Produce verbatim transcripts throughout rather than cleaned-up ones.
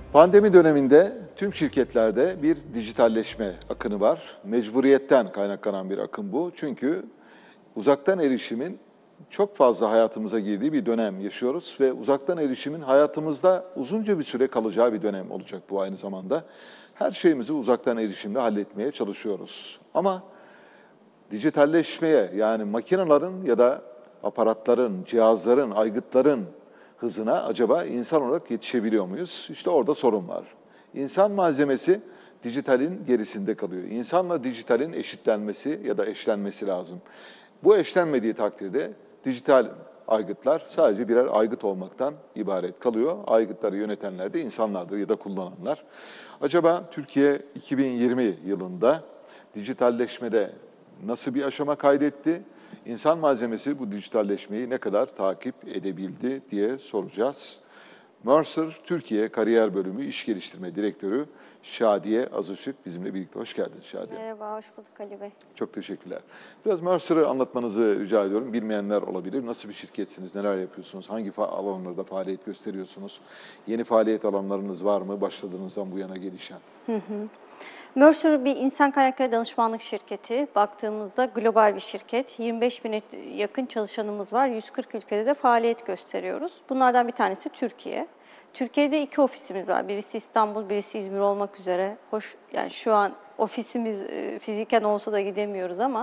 Pandemi döneminde tüm şirketlerde bir dijitalleşme akını var. Mecburiyetten kaynaklanan bir akım bu. Çünkü uzaktan erişimin çok fazla hayatımıza girdiği bir dönem yaşıyoruz ve uzaktan erişimin hayatımızda uzunca bir süre kalacağı bir dönem olacak bu aynı zamanda. Her şeyimizi uzaktan erişimle halletmeye çalışıyoruz. Ama dijitalleşmeye, yani makinelerin ya da aparatların, cihazların, aygıtların hızına acaba insan olarak yetişebiliyor muyuz? İşte orada sorun var. İnsan malzemesi dijitalin gerisinde kalıyor. İnsanla dijitalin eşitlenmesi ya da eşlenmesi lazım. Bu eşlenmediği takdirde dijital aygıtlar sadece birer aygıt olmaktan ibaret kalıyor. Aygıtları yönetenler de insanlardır ya da kullananlar. Acaba Türkiye iki bin yirmi yılında dijitalleşmede nasıl bir aşama kaydetti? İnsan malzemesi bu dijitalleşmeyi ne kadar takip edebildi diye soracağız. Mercer Türkiye Kariyer Bölümü İş Geliştirme Direktörü Şadiye Azışık bizimle birlikte. Hoş geldin Şadiye. Merhaba, hoş bulduk Ali Bey. Çok teşekkürler. Biraz Mercer'ı anlatmanızı rica ediyorum. Bilmeyenler olabilir. Nasıl bir şirketsiniz, neler yapıyorsunuz, hangi alanlarda faaliyet gösteriyorsunuz? Yeni faaliyet alanlarınız var mı başladığınızdan bu yana gelişen? Hı hı. Mercer bir insan kaynakları danışmanlık şirketi. Baktığımızda global bir şirket. yirmi beş bine yakın çalışanımız var. yüz kırk ülkede de faaliyet gösteriyoruz. Bunlardan bir tanesi Türkiye. Türkiye'de iki ofisimiz var. Birisi İstanbul, birisi İzmir olmak üzere. Hoş, yani şu an ofisimiz e, fiziken olsa da gidemiyoruz ama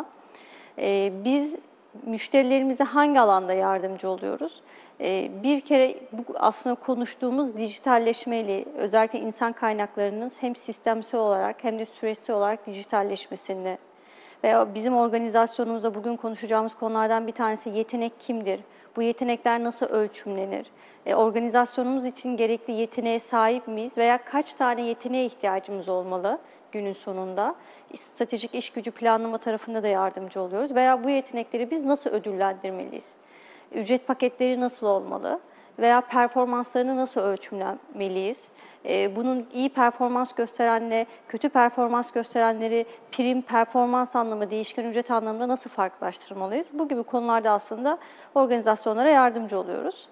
e, biz müşterilerimize hangi alanda yardımcı oluyoruz? E, bir kere bu aslında konuştuğumuz dijitalleşmeyle özellikle insan kaynaklarının hem sistemsel olarak hem de süreçsel olarak dijitalleşmesini veya bizim organizasyonumuzda bugün konuşacağımız konulardan bir tanesi yetenek kimdir? Bu yetenekler nasıl ölçümlenir? E, organizasyonumuz için gerekli yeteneğe sahip miyiz veya kaç tane yeteneğe ihtiyacımız olmalı günün sonunda? Stratejik iş gücü planlama tarafında da yardımcı oluyoruz veya bu yetenekleri biz nasıl ödüllendirmeliyiz? Ücret paketleri nasıl olmalı? Veya performanslarını nasıl ölçümlemeliyiz? Bunun iyi performans gösterenle kötü performans gösterenleri prim, performans anlamı, değişken ücret anlamında nasıl farklılaştırmalıyız? Bu gibi konularda aslında organizasyonlara yardımcı oluyoruz.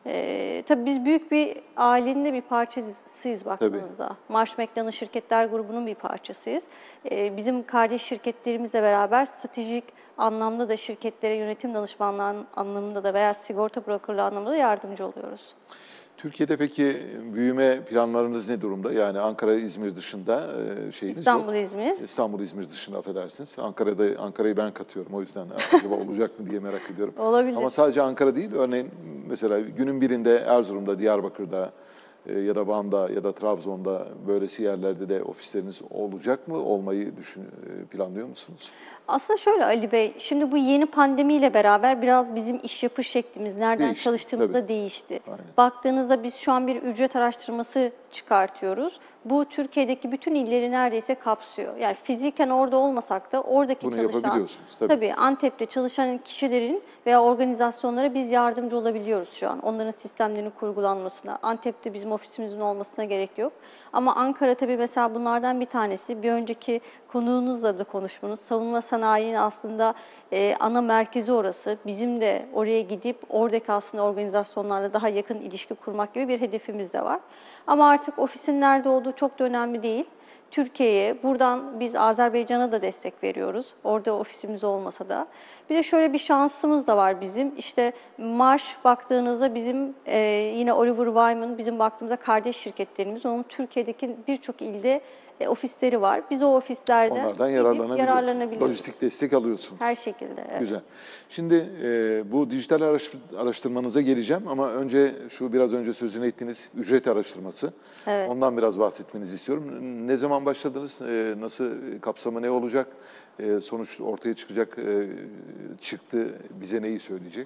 Ee, tabii biz büyük bir ailenin de bir parçasıyız baktığınızda. Tabii. Marsh McLennan Şirketler Grubu'nun bir parçasıyız. Ee, bizim kardeş şirketlerimizle beraber stratejik anlamda da şirketlere yönetim danışmanlığı anlamında da veya sigorta brokerlığı anlamında da yardımcı oluyoruz. Türkiye'de peki büyüme planlarınız ne durumda? Yani Ankara, İzmir dışında şeyiniz İstanbul, yok. İzmir. İstanbul, İzmir dışında affedersiniz. Ankara'da Ankara'yı ben katıyorum. O yüzden acaba olacak mı diye merak ediyorum. Olabilir. Ama sadece Ankara değil. Örneğin mesela günün birinde Erzurum'da, Diyarbakır'da ya da Van'da ya da Trabzon'da böylesi yerlerde de ofisleriniz olacak mı? Olmayı düşün, planlıyor musunuz? Aslında şöyle Ali Bey, şimdi bu yeni pandemiyle beraber biraz bizim iş yapış şeklimiz, nereden Değişti, çalıştığımız da tabii. değişti. Aynen. Baktığınızda biz şu an bir ücret araştırması çıkartıyoruz. Bu Türkiye'deki bütün illeri neredeyse kapsıyor. Yani fiziken orada olmasak da oradaki Bunu çalışan, yapabiliyorsunuz tabii. tabii Antep'te çalışan kişilerin veya organizasyonlara biz yardımcı olabiliyoruz şu an. Onların sistemlerinin kurgulanmasına. Antep'te bizim ofisimizin olmasına gerek yok. Ama Ankara tabii mesela bunlardan bir tanesi. Bir önceki konuğunuzla da konuştunuz. Savunma sanayinin aslında e, ana merkezi orası. Bizim de oraya gidip oradaki aslında organizasyonlarla daha yakın ilişki kurmak gibi bir hedefimiz de var. Ama artık ofisin nerede olduğu çok da önemli değil. Türkiye'ye, buradan biz Azerbaycan'a da destek veriyoruz. Orada ofisimiz olmasa da. Bir de şöyle bir şansımız da var bizim. İşte Marsh baktığınızda bizim e, yine Oliver Wyman bizim baktığımızda kardeş şirketlerimiz. Onun Türkiye'deki birçok ilde e, ofisleri var. Biz o ofislerden onlardan yararlanabiliyorsunuz. yararlanabiliyoruz. Lojistik destek alıyorsunuz. Her şekilde. Evet. Güzel. Şimdi e, bu dijital araştırmanıza geleceğim ama önce şu biraz önce sözünü ettiğiniz ücret araştırması. Evet. Ondan biraz bahsetmenizi istiyorum. Ne zaman başladınız? E, nasıl kapsamı ne olacak? E, sonuç ortaya çıkacak e, çıktı bize neyi söyleyecek?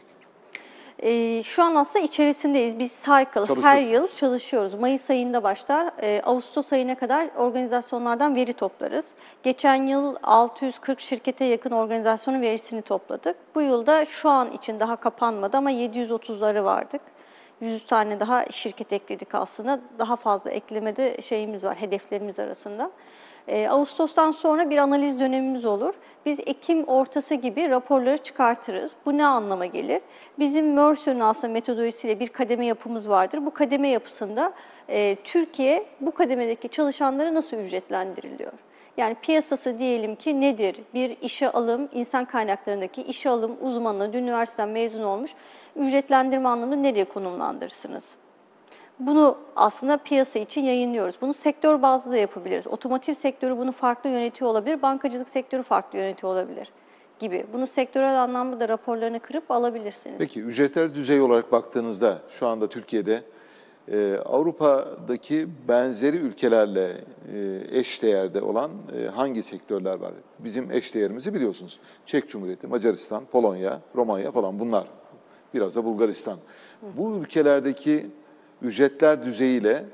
Ee, şu an aslında içerisindeyiz. Biz cycle her yıl çalışıyoruz. Mayıs ayında başlar. E, Ağustos ayına kadar organizasyonlardan veri toplarız. Geçen yıl altı yüz kırk şirkete yakın organizasyonun verisini topladık. Bu yılda şu an için daha kapanmadı ama yedi yüz otuzları vardık. yüz tane daha şirket ekledik aslında. Daha fazla eklemede şeyimiz var, hedeflerimiz arasında. E, Ağustos'tan sonra bir analiz dönemimiz olur. Biz Ekim ortası gibi raporları çıkartırız. Bu ne anlama gelir? Bizim Mercer'ın aslında metodolojisiyle bir kademe yapımız vardır. Bu kademe yapısında e, Türkiye bu kademedeki çalışanları nasıl ücretlendiriliyor? Yani piyasası diyelim ki nedir? Bir işe alım, insan kaynaklarındaki işe alım uzmanı, dün üniversiteden mezun olmuş, ücretlendirme anlamında nereye konumlandırırsınız? Bunu aslında piyasa için yayınlıyoruz. Bunu sektör bazlı da yapabiliriz. Otomotiv sektörü bunu farklı yönetiyor olabilir, bankacılık sektörü farklı yönetiyor olabilir gibi. Bunu sektörel anlamda da raporlarını kırıp alabilirsiniz. Peki ücretler düzey olarak baktığınızda şu anda Türkiye'de e, Avrupa'daki benzeri ülkelerle e, eş değerde olan e, hangi sektörler var? Bizim eş değerimizi biliyorsunuz. Çek Cumhuriyeti, Macaristan, Polonya, Romanya falan bunlar. Biraz da Bulgaristan. Bu ülkelerdeki ücretler düzeyiyle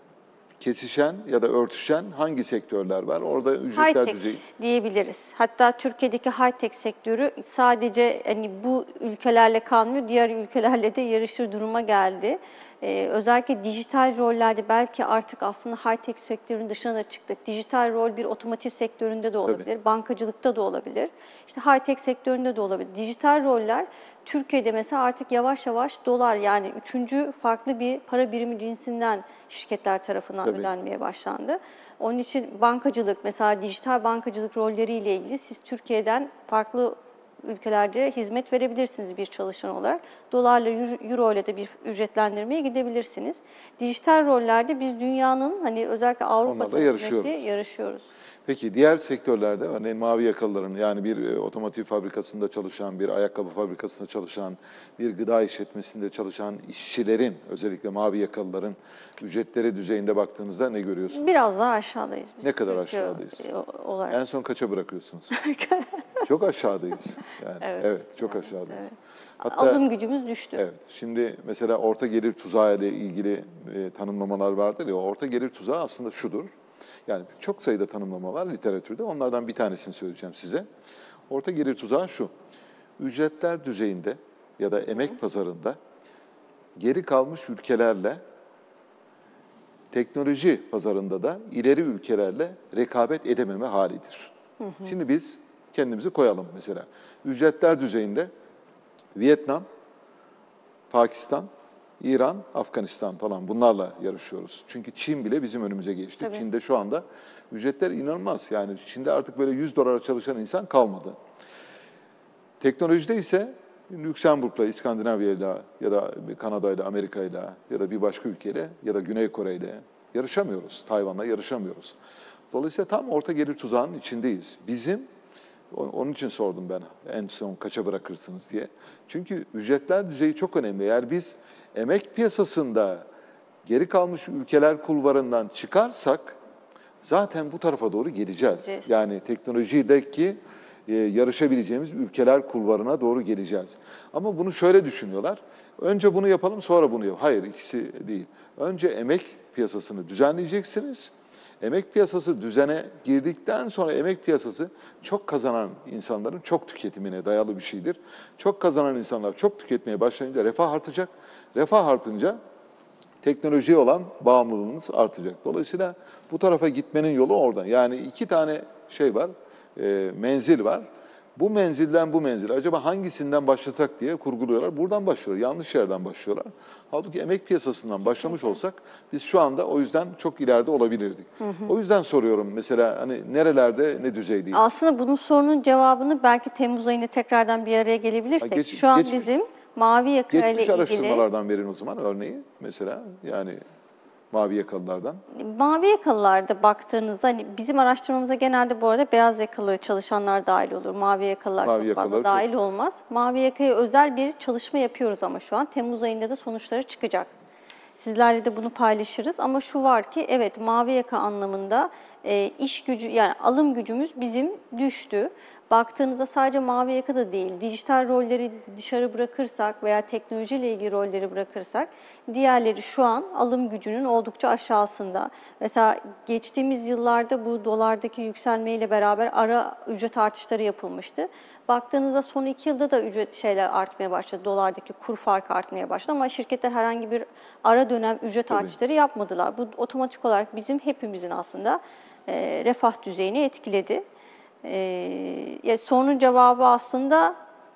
kesişen ya da örtüşen hangi sektörler var? Orada ücretler High-tech düzeyi... diyebiliriz. Hatta Türkiye'deki high-tech sektörü sadece hani bu ülkelerle kalmıyor, diğer ülkelerle de yarışır duruma geldi. Ee, özellikle dijital rollerde belki artık aslında high-tech sektörünün dışına da çıktık. Dijital rol bir otomotiv sektöründe de olabilir, Tabii. bankacılıkta da olabilir, işte high-tech sektöründe de olabilir. Dijital roller Türkiye'de mesela artık yavaş yavaş dolar, yani üçüncü farklı bir para birimi cinsinden şirketler tarafından Tabii. ödenmeye başlandı. Onun için bankacılık, mesela dijital bankacılık rolleriyle ilgili siz Türkiye'den farklı ülkelerde hizmet verebilirsiniz bir çalışan olarak. Dolarla, euro ile de bir ücretlendirmeye gidebilirsiniz. Dijital rollerde biz dünyanın hani özellikle Avrupa Onlarla tarafındaki yarışıyoruz. yarışıyoruz. Peki diğer sektörlerde örneğin mavi yakalıların yani bir e, otomotiv fabrikasında çalışan, bir ayakkabı fabrikasında çalışan, bir gıda işletmesinde çalışan işçilerin, özellikle mavi yakalıların ücretleri düzeyinde baktığınızda ne görüyorsunuz? Biraz daha aşağıdayız biz. Ne kadar Türkiye aşağıdayız? olarak. En son kaça bırakıyorsunuz? Çok aşağıdayız. Yani evet, Evet. çok aşağıdayız. Evet. Hatta Alım gücümüz düştü. evet, şimdi mesela orta gelir tuzağı ile ilgili e, tanımlamalar vardır ya, o orta gelir tuzağı aslında şudur. Yani çok sayıda tanımlama var literatürde. Onlardan bir tanesini söyleyeceğim size. Orta gelir tuzağı şu. Ücretler düzeyinde ya da emek pazarında geri kalmış ülkelerle, teknoloji pazarında da ileri ülkelerle rekabet edememe halidir. Hı hı. Şimdi biz kendimizi koyalım mesela. Ücretler düzeyinde Vietnam, Pakistan, İran, Afganistan falan bunlarla yarışıyoruz. Çünkü Çin bile bizim önümüze geçti. Tabii. Çin'de şu anda ücretler inanılmaz. Yani Çin'de artık böyle yüz dolara çalışan insan kalmadı. Teknolojide ise Lüksemburg'la, İskandinavya'yla ya da Kanada'yla, Amerika'yla ya da bir başka ülkeyle ya da Güney Kore'yle yarışamıyoruz. Tayvan'la yarışamıyoruz. Dolayısıyla tam orta gelir tuzağının içindeyiz. Bizim, onun için sordum ben en son kaça bırakırsınız diye. Çünkü ücretler düzeyi çok önemli. Eğer biz emek piyasasında geri kalmış ülkeler kulvarından çıkarsak zaten bu tarafa doğru geleceğiz. Evet. Yani teknolojideki e, yarışabileceğimiz ülkeler kulvarına doğru geleceğiz. Ama bunu şöyle düşünüyorlar. Önce bunu yapalım, sonra bunu yapalım. Hayır, ikisi değil. Önce emek piyasasını düzenleyeceksiniz. Emek piyasası düzene girdikten sonra emek piyasası çok kazanan insanların çok tüketimine dayalı bir şeydir. Çok kazanan insanlar çok tüketmeye başlayınca refah artacak. Refah artınca teknolojiye olan bağımlılığınız artacak. Dolayısıyla bu tarafa gitmenin yolu oradan. Yani iki tane şey var, e, menzil var. Bu menzilden bu menzil, acaba hangisinden başlasak diye kurguluyorlar. Buradan başlıyorlar, yanlış yerden başlıyorlar. Halbuki emek piyasasından başlamış olsak biz şu anda o yüzden çok ileride olabilirdik. Hı hı. O yüzden soruyorum mesela hani nerelerde ne düzeydeyiz? Aslında bunun sorunun cevabını belki Temmuz ayında tekrardan bir araya gelebilirsek. Ha, geç, şu an geçmiş, bizim mavi yaka ile geçmiş ilgili... araştırmalardan verin o zaman örneği mesela yani mavi yakalılardan. Mavi yakalılarda baktığınızda hani bizim araştırmamıza genelde bu arada beyaz yakalı çalışanlar dahil olur. Mavi yakalılar Mavi çok fazla yakalılar dahil çok... olmaz. Mavi yakaya özel bir çalışma yapıyoruz ama şu an Temmuz ayında da sonuçları çıkacak. Sizlerle de bunu paylaşırız ama şu var ki evet mavi yaka anlamında e, iş gücü, yani alım gücümüz bizim düştü. Baktığınızda sadece mavi yaka da değil, dijital rolleri dışarı bırakırsak veya teknolojiyle ilgili rolleri bırakırsak diğerleri şu an alım gücünün oldukça aşağısında. Mesela geçtiğimiz yıllarda bu dolardaki yükselmeyle beraber ara ücret artışları yapılmıştı. Baktığınızda son iki yılda da ücret şeyler artmaya başladı. Dolardaki kur farkı artmaya başladı ama şirketler herhangi bir ara dönem ücret Tabii. artışları yapmadılar. Bu otomatik olarak bizim hepimizin aslında e, refah düzeyini etkiledi. E, ya sorunun cevabı aslında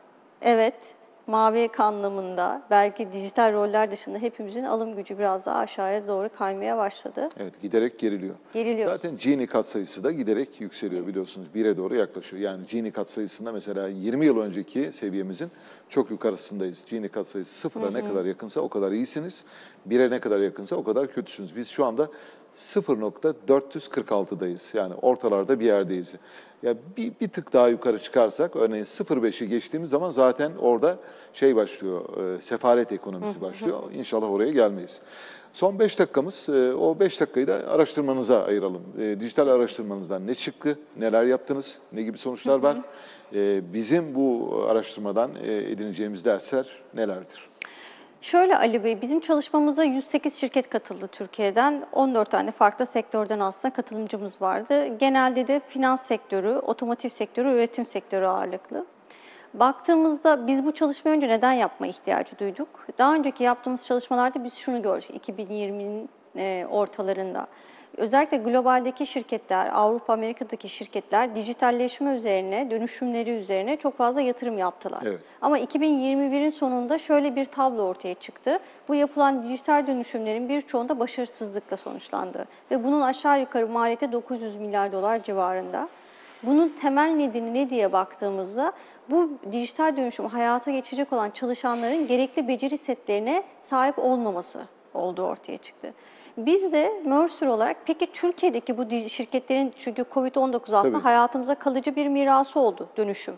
evet, mavi yaka anlamında belki dijital roller dışında hepimizin alım gücü biraz daha aşağıya doğru kaymaya başladı. Evet, giderek geriliyor. Geriliyor. Zaten Gini katsayısı da giderek yükseliyor biliyorsunuz. bire doğru yaklaşıyor. Yani Gini katsayısında mesela yirmi yıl önceki seviyemizin çok yukarısındayız. Gini katsayısı sıfıra ne kadar yakınsa o kadar iyisiniz. bire ne kadar yakınsa o kadar kötüsünüz. Biz şu anda sıfır nokta dört yüz kırk altıdayız. Yani ortalarda bir yerdeyiz. Ya bir, bir tık daha yukarı çıkarsak, örneğin sıfır virgül beşi geçtiğimiz zaman zaten orada şey başlıyor, e, sefalet ekonomisi başlıyor. İnşallah oraya gelmeyiz. Son beş dakikamız, e, o beş dakikayı da araştırmanıza ayıralım. E, dijital araştırmanızdan ne çıktı, neler yaptınız, ne gibi sonuçlar var? E, bizim bu araştırmadan e, edineceğimiz dersler nelerdir? Şöyle Ali Bey, bizim çalışmamıza yüz sekiz şirket katıldı Türkiye'den. on dört tane farklı sektörden aslında katılımcımız vardı. Genelde de finans sektörü, otomotiv sektörü, üretim sektörü ağırlıklı. Baktığımızda biz bu çalışmayı önce neden yapma ihtiyacı duyduk? Daha önceki yaptığımız çalışmalarda biz şunu gördük iki bin yirminin e, ortalarında. Özellikle globaldeki şirketler, Avrupa, Amerika'daki şirketler dijitalleşme üzerine, dönüşümleri üzerine çok fazla yatırım yaptılar. Evet. Ama iki bin yirmi birin sonunda şöyle bir tablo ortaya çıktı. Bu yapılan dijital dönüşümlerin birçoğunda başarısızlıkla sonuçlandı. Ve bunun aşağı yukarı maliyeti dokuz yüz milyar dolar civarında. Bunun temel nedeni ne diye baktığımızda bu dijital dönüşümü hayata geçirecek olan çalışanların gerekli beceri setlerine sahip olmaması olduğu ortaya çıktı. Biz de Mercer olarak peki Türkiye'deki bu şirketlerin, çünkü kovid on dokuz aslında Tabii. hayatımıza kalıcı bir mirası oldu, dönüşüm.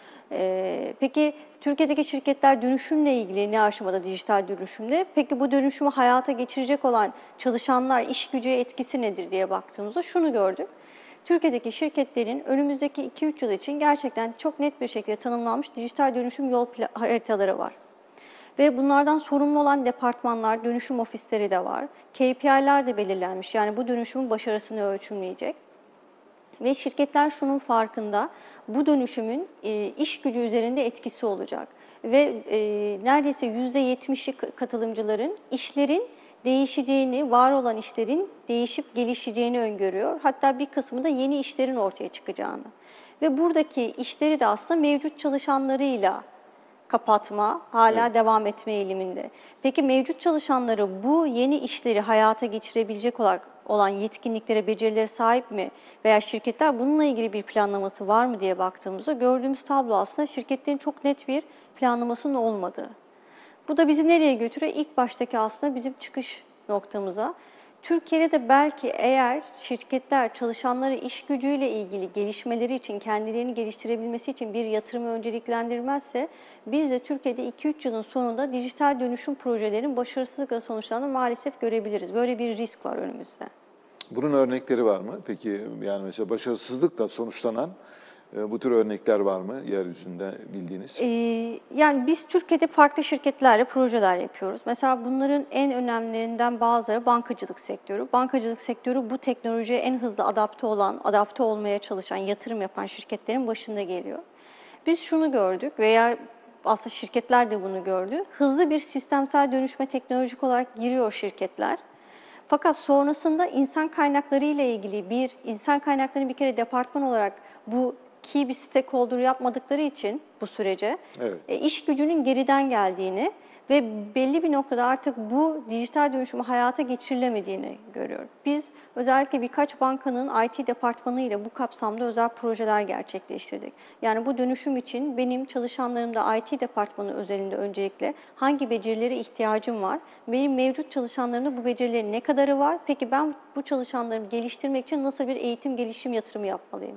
Ee, peki Türkiye'deki şirketler dönüşümle ilgili ne aşamada, dijital dönüşümle? Peki bu dönüşümü hayata geçirecek olan çalışanlar, iş gücüye etkisi nedir diye baktığımızda şunu gördük. Türkiye'deki şirketlerin önümüzdeki iki üç yıl için gerçekten çok net bir şekilde tanımlanmış dijital dönüşüm yol haritaları var. Ve bunlardan sorumlu olan departmanlar, dönüşüm ofisleri de var. K P I'ler de belirlenmiş. Yani bu dönüşümün başarısını ölçümleyecek. Ve şirketler şunun farkında, bu dönüşümün e, iş gücü üzerinde etkisi olacak. Ve e, neredeyse yüzde yetmişi katılımcıların işlerin değişeceğini, var olan işlerin değişip gelişeceğini öngörüyor. Hatta bir kısmı da yeni işlerin ortaya çıkacağını. Ve buradaki işleri de aslında mevcut çalışanlarıyla kapatma, hala Evet. devam etme eğiliminde. Peki mevcut çalışanları bu yeni işleri hayata geçirebilecek olarak olan yetkinliklere, becerilere sahip mi? Veya şirketler bununla ilgili bir planlaması var mı diye baktığımızda gördüğümüz tablo aslında şirketlerin çok net bir planlamasının olmadığı. Bu da bizi nereye götürüyor? İlk baştaki aslında bizim çıkış noktamıza. Türkiye'de de belki eğer şirketler çalışanları iş gücüyle ilgili gelişmeleri için, kendilerini geliştirebilmesi için bir yatırımı önceliklendirmezse biz de Türkiye'de iki üç yılın sonunda dijital dönüşüm projelerinin başarısızlıkla sonuçlandığını maalesef görebiliriz. Böyle bir risk var önümüzde. Bunun örnekleri var mı? Peki yani mesela başarısızlıkla sonuçlanan e, bu tür örnekler var mı yeryüzünde bildiğiniz? Ee, yani biz Türkiye'de farklı şirketlerle projeler yapıyoruz. Mesela bunların en önemlilerinden bazıları bankacılık sektörü. Bankacılık sektörü bu teknolojiye en hızlı adapte olan, adapte olmaya çalışan, yatırım yapan şirketlerin başında geliyor. Biz şunu gördük veya aslında şirketler de bunu gördü. Hızlı bir sistemsel dönüşme teknolojik olarak giriyor şirketler. Fakat sonrasında insan kaynakları ile ilgili bir, insan kaynaklarını bir kere departman olarak bu key bir stakeholder yapmadıkları için bu sürece Evet. e, iş gücünün geriden geldiğini ve belli bir noktada artık bu dijital dönüşümü hayata geçirilemediğini görüyoruz. Biz özellikle birkaç bankanın I T departmanı ile bu kapsamda özel projeler gerçekleştirdik. Yani bu dönüşüm için benim çalışanlarımda I T departmanı özelinde öncelikle hangi becerilere ihtiyacım var? Benim mevcut çalışanlarımda bu becerilerin ne kadarı var? Peki ben bu çalışanlarımı geliştirmek için nasıl bir eğitim gelişim yatırımı yapmalıyım?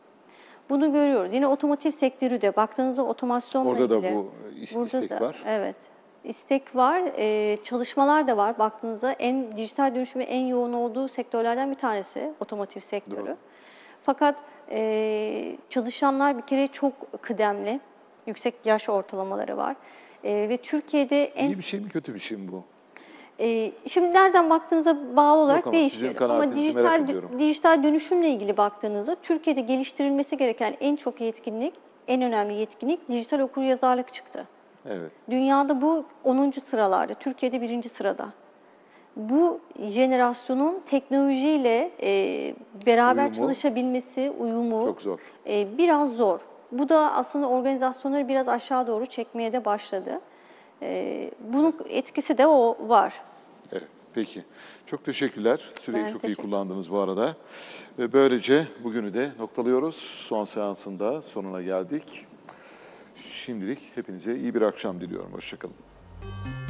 Bunu görüyoruz. Yine otomotiv sektörü de baktığınızda otomasyonla Orada da ilgili. bu is- Burada istek da, var. evet. İstek var, e, çalışmalar da var. Baktığınızda en dijital dönüşümün en yoğun olduğu sektörlerden bir tanesi otomotiv sektörü. Doğru. Fakat e, çalışanlar bir kere çok kıdemli, yüksek yaş ortalamaları var. E, ve Türkiye'de en İyi bir şey mi kötü bir şey mi bu? Ee, şimdi nereden baktığınıza bağlı olarak ama sizin değişir. Ama kanaatinizi merak dijital ediyorum. dijital dönüşümle ilgili baktığınızda Türkiye'de geliştirilmesi gereken en çok yetkinlik, en önemli yetkinlik dijital okuryazarlık çıktı. Evet. Dünyada bu onuncu sıralarda, Türkiye'de birinci sırada. Bu jenerasyonun teknolojiyle e, beraber Uyumu çalışabilmesi, uyumu çok zor. e, biraz zor. Bu da aslında organizasyonları biraz aşağı doğru çekmeye de başladı. E, bunun etkisi de o var. Evet, peki. Çok teşekkürler. Süreyi Ben çok iyi teşekkür- kullandınız bu arada. Ve böylece bugünü de noktalıyoruz. Son seansında sonuna geldik. Şimdilik hepinize iyi bir akşam diliyorum. Hoşça kalın.